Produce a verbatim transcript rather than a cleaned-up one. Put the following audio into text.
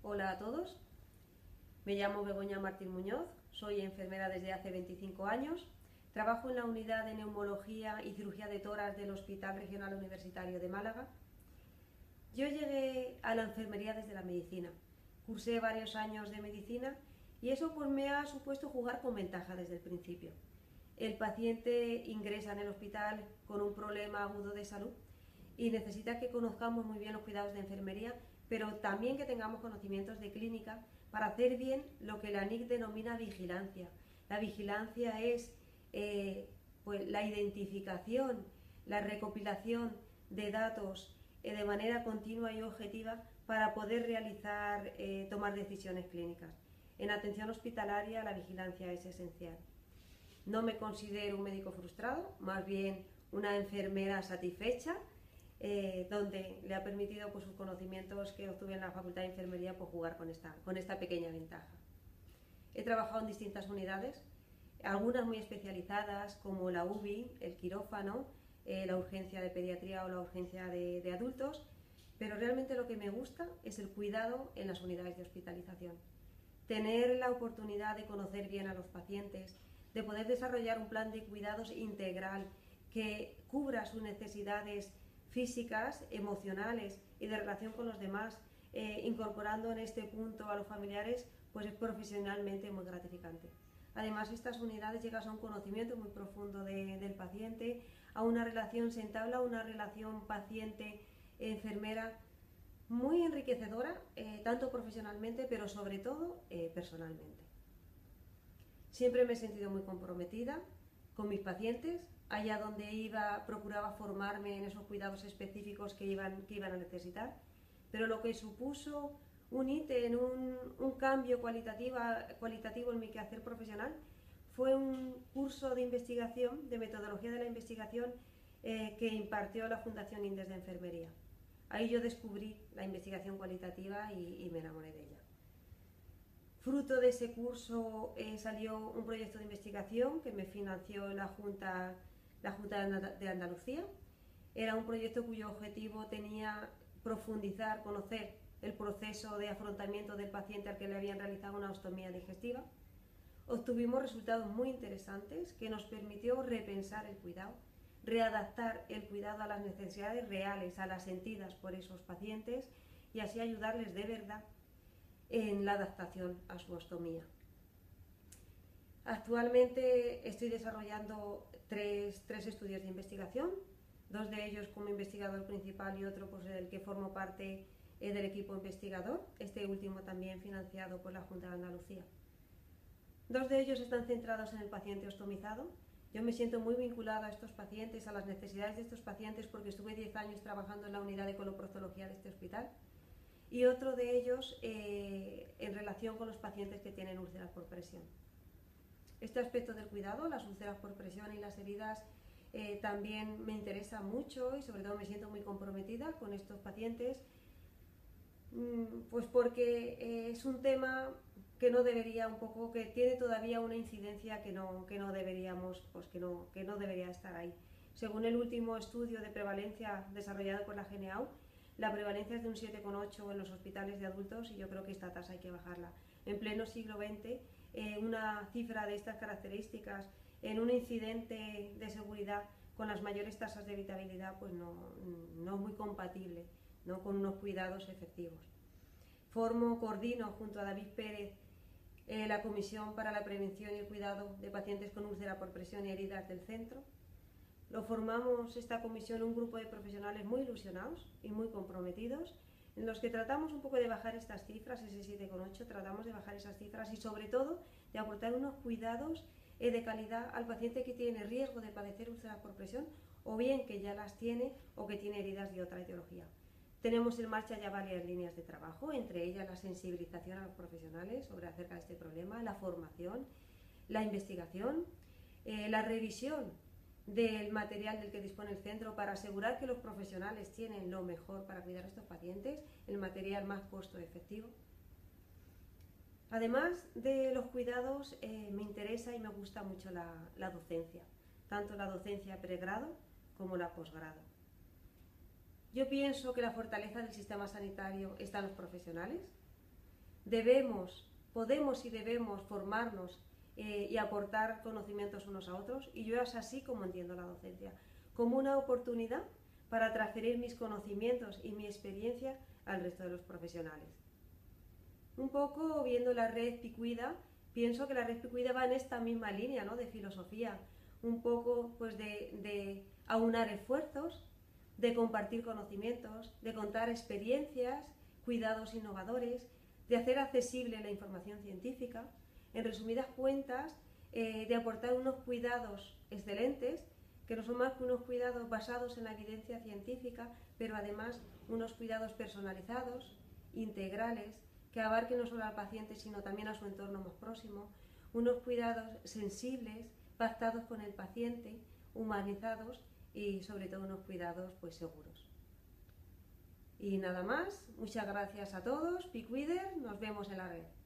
Hola a todos, me llamo Begoña Martín Muñoz, soy enfermera desde hace veinticinco años, trabajo en la unidad de neumología y cirugía de tórax del Hospital Regional Universitario de Málaga. Yo llegué a la enfermería desde la medicina, cursé varios años de medicina y eso pues me ha supuesto jugar con ventaja desde el principio. El paciente ingresa en el hospital con un problema agudo de salud y necesita que conozcamos muy bien los cuidados de enfermería, pero también que tengamos conocimientos de clínica para hacer bien lo que la N I C denomina vigilancia. La vigilancia es eh, pues, la identificación, la recopilación de datos eh, de manera continua y objetiva para poder realizar, eh, tomar decisiones clínicas. En atención hospitalaria la vigilancia es esencial. No me considero un médico frustrado, más bien una enfermera satisfecha, eh, donde le ha permitido pues, sus conocimientos que obtuve en la Facultad de Enfermería pues, jugar con esta, con esta pequeña ventaja. He trabajado en distintas unidades, algunas muy especializadas como la U B I, el quirófano, eh, la urgencia de pediatría o la urgencia de, de adultos, pero realmente lo que me gusta es el cuidado en las unidades de hospitalización. Tener la oportunidad de conocer bien a los pacientes, de poder desarrollar un plan de cuidados integral que cubra sus necesidades físicas, emocionales y de relación con los demás, eh, incorporando en este punto a los familiares, pues es profesionalmente muy gratificante. Además, estas unidades llegan a un conocimiento muy profundo de, del paciente, a una relación, se entabla una relación paciente-enfermera muy enriquecedora, eh, tanto profesionalmente, pero sobre todo eh, personalmente. Siempre me he sentido muy comprometida con mis pacientes, allá donde iba procuraba formarme en esos cuidados específicos que iban, que iban a necesitar, pero lo que supuso un hito en un, un cambio cualitativo en mi quehacer profesional fue un curso de investigación, de metodología de la investigación eh, que impartió la Fundación Indes de Enfermería. Ahí yo descubrí la investigación cualitativa y, y me enamoré de ella. Fruto de ese curso eh, salió un proyecto de investigación que me financió la Junta, la Junta de Andalucía. Era un proyecto cuyo objetivo tenía profundizar, conocer el proceso de afrontamiento del paciente al que le habían realizado una ostomía digestiva. Obtuvimos resultados muy interesantes que nos permitió repensar el cuidado, readaptar el cuidado a las necesidades reales, a las sentidas por esos pacientes y así ayudarles de verdad en la adaptación a su ostomía. Actualmente estoy desarrollando tres, tres estudios de investigación, dos de ellos como investigador principal y otro pues, del que formo parte eh, del equipo investigador, este último también financiado por la Junta de Andalucía. Dos de ellos están centrados en el paciente ostomizado. Yo me siento muy vinculada a estos pacientes, a las necesidades de estos pacientes, porque estuve diez años trabajando en la unidad de coloproctología de este hospital. Y otro de ellos eh, en relación con los pacientes que tienen úlceras por presión. Este aspecto del cuidado, las úlceras por presión y las heridas, eh, también me interesa mucho y sobre todo me siento muy comprometida con estos pacientes, pues porque eh, es un tema que no debería un poco, que tiene todavía una incidencia que no, que no deberíamos, pues que no, que no debería estar ahí. Según el último estudio de prevalencia desarrollado por la G N A U, la prevalencia es de un siete coma ocho en los hospitales de adultos y yo creo que esta tasa hay que bajarla. En pleno siglo veinte, eh, una cifra de estas características en un incidente de seguridad con las mayores tasas de evitabilidad, pues no, no es muy compatible, ¿no? Con unos cuidados efectivos. Formo, coordino junto a David Pérez eh, la Comisión para la Prevención y el Cuidado de Pacientes con úlcera por presión y heridas del centro. Lo formamos esta comisión un grupo de profesionales muy ilusionados y muy comprometidos, en los que tratamos un poco de bajar estas cifras, ese siete coma ocho, tratamos de bajar esas cifras y sobre todo de aportar unos cuidados eh, de calidad al paciente que tiene riesgo de padecer úlceras por presión o bien que ya las tiene o que tiene heridas de otra etiología. Tenemos en marcha ya varias líneas de trabajo, entre ellas la sensibilización a los profesionales sobre acerca de este problema, la formación, la investigación, eh, la revisión del material del que dispone el centro para asegurar que los profesionales tienen lo mejor para cuidar a estos pacientes, el material más costo efectivo. Además de los cuidados, eh, me interesa y me gusta mucho la, la docencia, tanto la docencia pregrado como la posgrado. Yo pienso que la fortaleza del sistema sanitario está en los profesionales, debemos, podemos y debemos formarnos eh, y aportar conocimientos unos a otros, y yo es así como entiendo la docencia, como una oportunidad para transferir mis conocimientos y mi experiencia al resto de los profesionales. Un poco viendo la red Picuida, pienso que la red Picuida va en esta misma línea, ¿no?, de filosofía, un poco pues de, de aunar esfuerzos, de compartir conocimientos, de contar experiencias, cuidados innovadores, de hacer accesible la información científica, en resumidas cuentas, eh, de aportar unos cuidados excelentes, que no son más que unos cuidados basados en la evidencia científica, pero además unos cuidados personalizados, integrales, que abarquen no solo al paciente, sino también a su entorno más próximo, unos cuidados sensibles, pactados con el paciente, humanizados y sobre todo unos cuidados pues seguros. Y nada más, muchas gracias a todos, Picuider, nos vemos en la red.